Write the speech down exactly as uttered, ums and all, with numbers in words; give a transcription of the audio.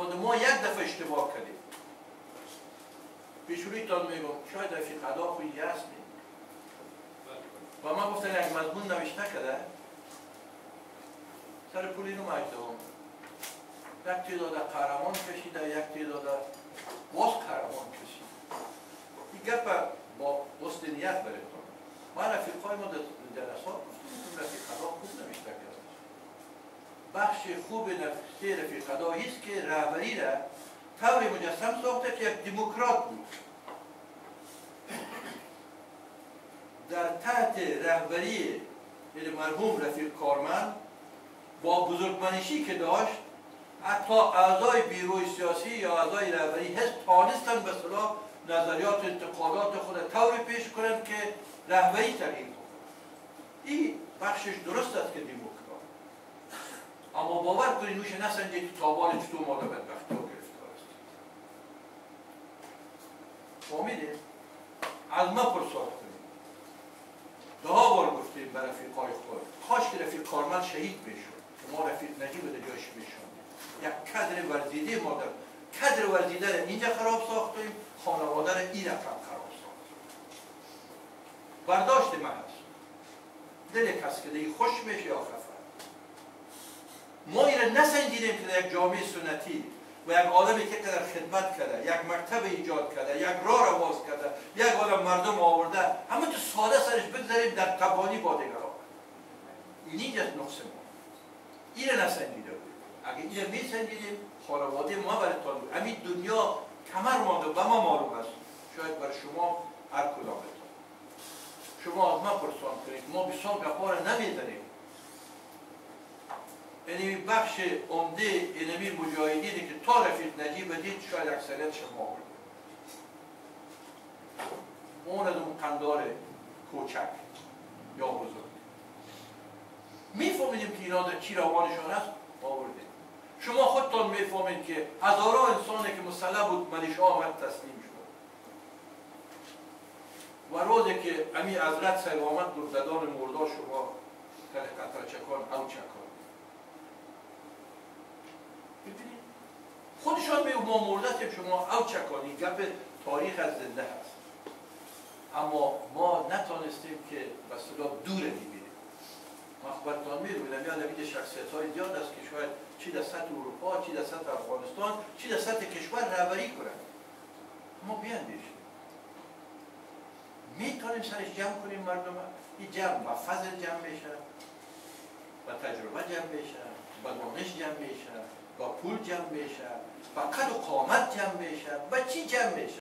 مورد ما یک دفعه اشتباه کردیم. پیشرویتان میگم شاید رفیق ادا خویی هست می و من گفتن یک مضمون نوشته کرده سر پول اینو مجدهم یک تعداد قهرمان کشیده یک تعداد باز قهرمان کشید. این گپ با دوست نیت براتون. ما رفیقای ما در جلسات گفتیم رفیق ادا خوب نوشته کرده. بخش خوب نوشته رفیق ادا است که رهبری را طوری مجسم ساخته که یک دموکرات بود. در تحت رهبری مرحوم رفیق کارمند با بزرگمنشی که داشت حتی اعضای بیروی سیاسی یا اعضای رهبری حزب توانستند به اصطلاح نظریات و انتقادات خود طوری پیش کنند که رهبری تغییر کنند. این بخشش درست است که دموکرات، اما باور کنید نوش نسنجید که تابان چطور ما را بدبختی ها گرفتار است. فهمیدید؟ از ما پرسات کنید. دها بار گفتیم به رفیقای خود کاش که رفیق کارمند شهید بشد که ما رفیق نجیب به جایش بشوندیم. یک کادر ورزیده ما در کادر ورزیده را اینجا خراب ساختیم، خانواده را این رقم خراب ساختیم. برداشت من هست دل کس که دیگه خوش میشه یا خفه. ما این را نسنجیدیم که در یک جامعه سنتی و یک آدمی که قدر خدمت کرده، یک مکتب ایجاد کرده، یک راه را باز کرده، یک آدم مردم آورده، همه تو ساده سرش بگذاریم در تبانی با دیگران. این اینجاست نقص ما. این را نسنجیده بود. اگه این را میسنجیدیم خانواده ما براتان بود. همین دنیا کمر مانده به ما معلوم است. شاید برای شما هر کدامتان. شما از ما پرسان کنید. ما بسیار گپا را نمیدانیم. یعنی بخش عمده اینمی مجاهدینی که تا رفیق نجیب دید شاید اکثریت شما بود. اون از اون قندار کوچک یا بزرگ. میفهمیدیم که اینا در چی روانشان است آوردیم. شما خودتان میفهمید که هزاران انسانی که مسلح بود ملیشه آمد تسلیم شد. و روزی که امی حضرت صاحب آمد گرددان مردا شما قطر چکان او چکان. ببینید خودشان به ما مرده شما او چکانی گپ تاریخ از زنده هست. اما ما نتانستیم که به صدا دور میبینیم. مخبرتان میرویدم یا نوید شخصیت های زیاد است که شاید چی در سطح اروپا، چی در سطح افغانستان، چی در سطح کشور رهبری کنند. ما بیاندیشیم. میتونیم سرش جمع کنیم مردم. این جمع با فضل جمع میشه، با تجربه جمع میشه، با دانش جمع میشه، با پول جمع میشه، با قد و قامت جمع میشه، با چی جمع میشه؟